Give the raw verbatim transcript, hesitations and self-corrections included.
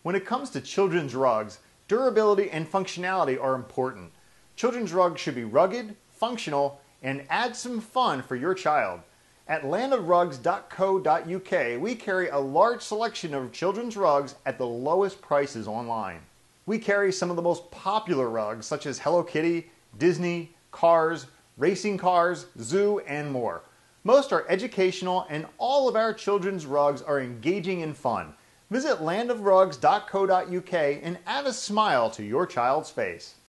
When it comes to children's rugs, durability and functionality are important. Children's rugs should be rugged, functional, and add some fun for your child. At land of rugs dot co dot U K, we carry a large selection of children's rugs at the lowest prices online. We carry some of the most popular rugs such as Hello Kitty, Disney, Cars, racing cars, zoo, and more. Most are educational, and all of our children's rugs are engaging and fun. Visit land of rugs dot co dot U K and add a smile to your child's face.